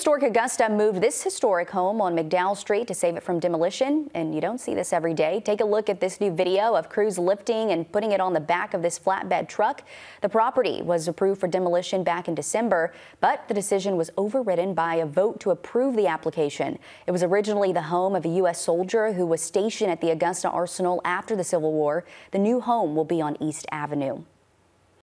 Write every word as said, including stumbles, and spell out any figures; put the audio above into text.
Historic Augusta moved this historic home on McDowell Street to save it from demolition, and you don't see this every day. Take a look at this new video of crews lifting and putting it on the back of this flatbed truck. The property was approved for demolition back in December, but the decision was overridden by a vote to approve the application. It was originally the home of a U S soldier who was stationed at the Augusta Arsenal after the Civil War. The new home will be on East Avenue.